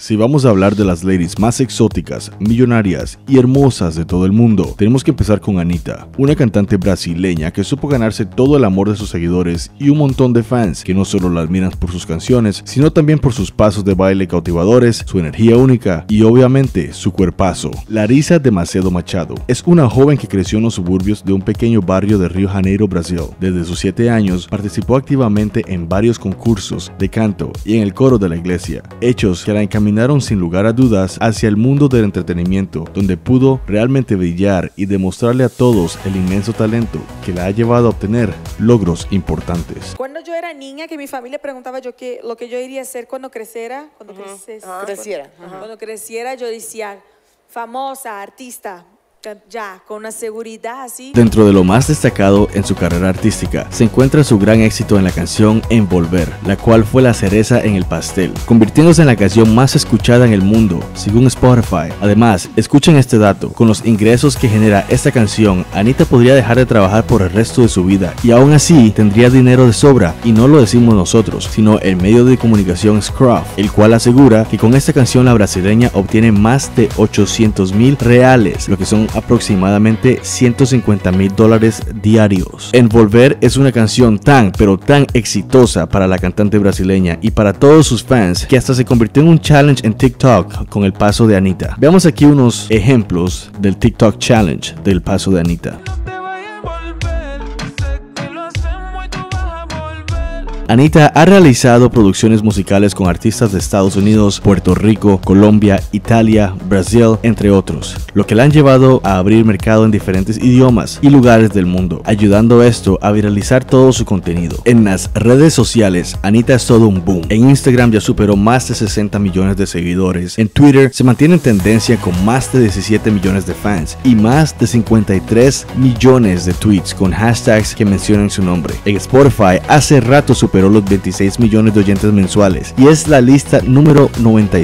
Si vamos a hablar de las ladies más exóticas, millonarias y hermosas de todo el mundo, tenemos que empezar con Anitta, una cantante brasileña que supo ganarse todo el amor de sus seguidores y un montón de fans que no solo la admiran por sus canciones, sino también por sus pasos de baile cautivadores, su energía única y obviamente su cuerpazo. Larissa Demasiado Machado es una joven que creció en los suburbios de un pequeño barrio de Río Janeiro, Brasil. Desde sus 7 años participó activamente en varios concursos de canto y en el coro de la iglesia, hechos que la encaminaron sin lugar a dudas hacia el mundo del entretenimiento, donde pudo realmente brillar y demostrarle a todos el inmenso talento que la ha llevado a obtener logros importantes. Cuando yo era niña, que mi familia preguntaba lo que yo iría a hacer cuando creciera, cuando creciera, yo decía famosa, artista. Ya, con una seguridad así. Dentro de lo más destacado en su carrera artística se encuentra su gran éxito en la canción Envolver, la cual fue la cereza en el pastel, convirtiéndose en la canción más escuchada en el mundo, según Spotify. Además, escuchen este dato, con los ingresos que genera esta canción, Anitta podría dejar de trabajar por el resto de su vida y aún así tendría dinero de sobra, y no lo decimos nosotros, sino el medio de comunicación Scruff, el cual asegura que con esta canción la brasileña obtiene más de 800,000 reales, lo que son aproximadamente $150,000 diarios. Envolver es una canción tan exitosa para la cantante brasileña y para todos sus fans que hasta se convirtió en un challenge en TikTok con el paso de Anitta. Veamos aquí unos ejemplos del TikTok challenge del paso de Anitta. Anitta ha realizado producciones musicales con artistas de Estados Unidos, Puerto Rico, Colombia, Italia, Brasil, entre otros, lo que la han llevado a abrir mercado en diferentes idiomas y lugares del mundo, ayudando esto a viralizar todo su contenido. En las redes sociales, Anitta es todo un boom. En Instagram ya superó más de 60 millones de seguidores. En Twitter se mantiene en tendencia con más de 17 millones de fans y más de 53 millones de tweets con hashtags que mencionan su nombre. En Spotify hace rato superó los 26 millones de oyentes mensuales y es la lista número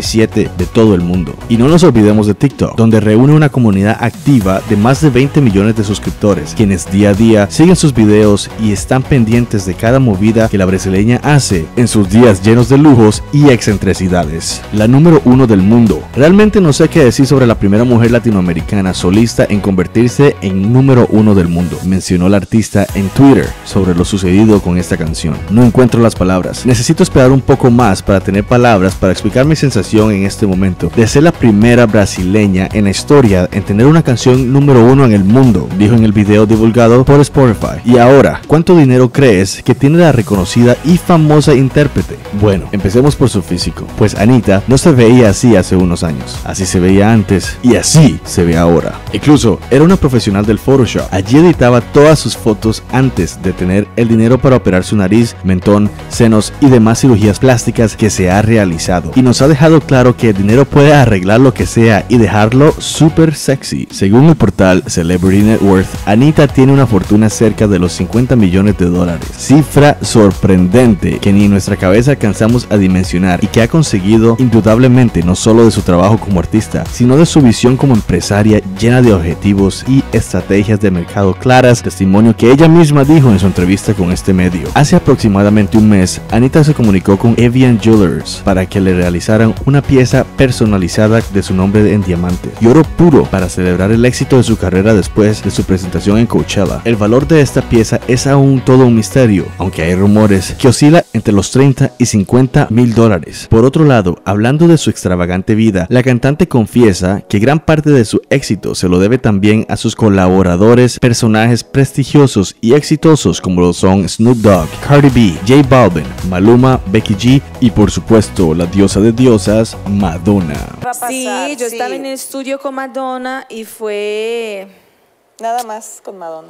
97 de todo el mundo. Y no nos olvidemos de TikTok, donde reúne una comunidad activa de más de 20 millones de suscriptores, quienes día a día siguen sus videos y están pendientes de cada movida que la brasileña hace en sus días llenos de lujos y excentricidades. La número 1 del mundo. Realmente no sé qué decir sobre la primera mujer latinoamericana solista en convertirse en número 1 del mundo, mencionó la artista en Twitter sobre lo sucedido con esta canción. No encuentro las palabras. Necesito esperar un poco más para tener palabras para explicar mi sensación en este momento de ser la primera brasileña en la historia en tener una canción número 1 en el mundo, dijo en el video divulgado por Spotify. Y ahora, ¿cuánto dinero crees que tiene la reconocida y famosa intérprete? Bueno, empecemos por su físico, pues Anitta no se veía así hace unos años. Así se veía antes y así se ve ahora. Incluso era una profesional del Photoshop. Allí editaba todas sus fotos antes de tener el dinero para operar su nariz, mentón, senos y demás cirugías plásticas que se ha realizado, y nos ha dejado claro que el dinero puede arreglar lo que sea y dejarlo súper sexy. Según el portal Celebrity Net Worth, Anitta tiene una fortuna cerca de los 50 millones de dólares, cifra sorprendente que ni en nuestra cabeza alcanzamos a dimensionar y que ha conseguido indudablemente no solo de su trabajo como artista, sino de su visión como empresaria llena de objetivos y estrategias de mercado claras, testimonio que ella misma dijo en su entrevista con este medio. Hace aproximadamente un mes, Anitta se comunicó con Evian Jewelers para que le realizaran una pieza personalizada de su nombre en diamantes y oro puro para celebrar el éxito de su carrera después de su presentación en Coachella. El valor de esta pieza es aún todo un misterio, aunque hay rumores que oscila entre los 30 y 50 mil dólares. Por otro lado, hablando de su extravagante vida, la cantante confiesa que gran parte de su éxito se lo debe también a sus colaboradores, personajes prestigiosos y exitosos como lo son Snoop Dogg, Cardi B, J Balvin, Maluma, Becky G y por supuesto la diosa de diosas, Madonna. Sí, yo estaba en el estudio con Madonna y fue... Nada más con Madonna.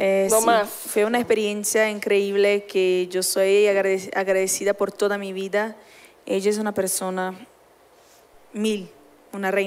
Fue una experiencia increíble que yo soy agradecida por toda mi vida. Ella es una persona una reina.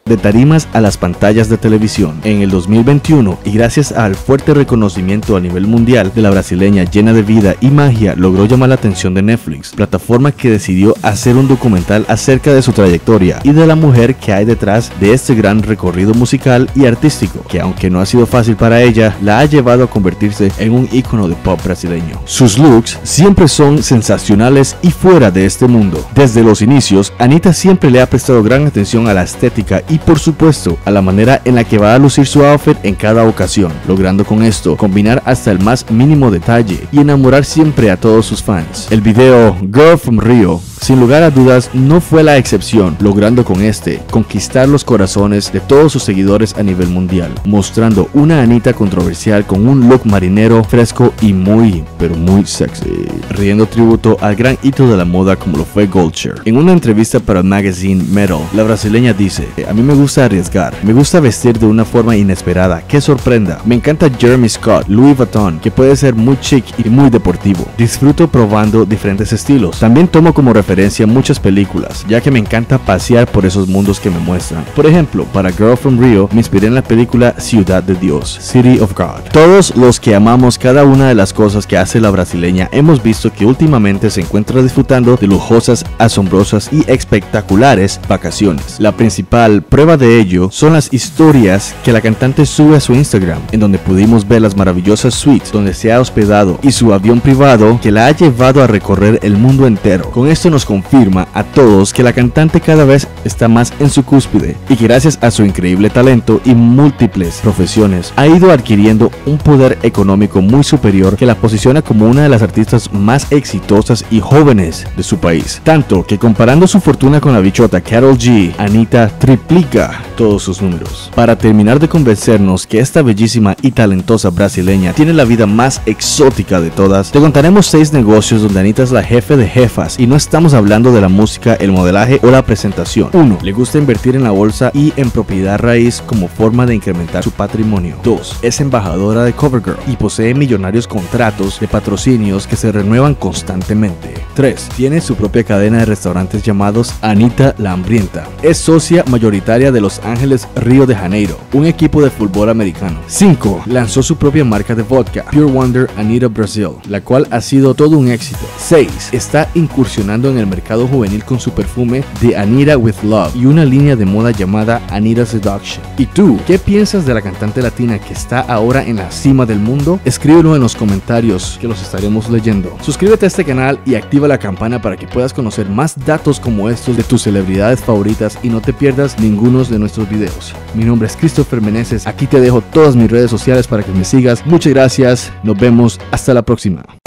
de tarimas a las pantallas de televisión. En el 2021, y gracias al fuerte reconocimiento a nivel mundial de la brasileña llena de vida y magia, logró llamar la atención de Netflix, plataforma que decidió hacer un documental acerca de su trayectoria y de la mujer que hay detrás de este gran recorrido musical y artístico, que aunque no ha sido fácil para ella, la ha llevado a convertirse en un ícono de pop brasileño. Sus looks siempre son sensacionales y fuera de este mundo. Desde los inicios, Anitta siempre le ha prestado gran atención a la estética y por supuesto a la manera en la que va a lucir su outfit en cada ocasión, logrando con esto combinar hasta el más mínimo detalle y enamorar siempre a todos sus fans. El video Girl from Rio, sin lugar a dudas, no fue la excepción, logrando con este conquistar los corazones de todos sus seguidores a nivel mundial, mostrando una Anitta controversial con un look marinero, fresco y muy, pero muy sexy, riendo tributo al gran hito de la moda como lo fue Goldshare. En una entrevista para el magazine Metal, la brasileña dice: a mí me gusta arriesgar, me gusta vestir de una forma inesperada, que sorprenda, me encanta Jeremy Scott, Louis Vuitton, que puede ser muy chic y muy deportivo, disfruto probando diferentes estilos, también tomo como referencia muchas películas, ya que me encanta pasear por esos mundos que me muestran. Por ejemplo, para Girl from Rio me inspiré en la película Ciudad de Dios, City of God. Todos los que amamos cada una de las cosas que hace la brasileña hemos visto que últimamente se encuentra disfrutando de lujosas, asombrosas y espectaculares vacaciones. La principal prueba de ello son las historias que la cantante sube a su Instagram, en donde pudimos ver las maravillosas suites donde se ha hospedado y su avión privado que la ha llevado a recorrer el mundo entero. Con esto nos confirma a todos que la cantante cada vez está más en su cúspide y que gracias a su increíble talento y múltiples profesiones ha ido adquiriendo un poder económico muy superior que la posiciona como una de las artistas más exitosas y jóvenes de su país. Tanto que comparando su fortuna con la bichota Karol G, Anitta triplica todos sus números. Para terminar de convencernos que esta bellísima y talentosa brasileña tiene la vida más exótica de todas, te contaremos 6 negocios donde Anitta es la jefe de jefas y no estamos hablando de la música, el modelaje o la presentación. 1. Le gusta invertir en la bolsa y en propiedad raíz como forma de incrementar su patrimonio. 2. Es embajadora de CoverGirl y posee millonarios contratos de patrocinios que se renuevan constantemente. 3. Tiene su propia cadena de restaurantes llamados Anitta La Hambrienta. Es socia mayoritaria de Los Ángeles Río de Janeiro, un equipo de fútbol americano. 5. Lanzó su propia marca de vodka, Pure Wonder Anitta Brazil, la cual ha sido todo un éxito. 6. Está incursionando en el mercado juvenil con su perfume de Anitta with Love y una línea de moda llamada Anitta Seduction. ¿Y tú, qué piensas de la cantante latina que está ahora en la cima del mundo? Escríbelo en los comentarios que los estaremos leyendo. Suscríbete a este canal y activa la campana para que puedas conocer más datos como estos de tus celebridades favoritas y no te pierdas ninguno de nuestros videos. Mi nombre es Christopher Meneses, aquí te dejo todas mis redes sociales para que me sigas. Muchas gracias, nos vemos, hasta la próxima.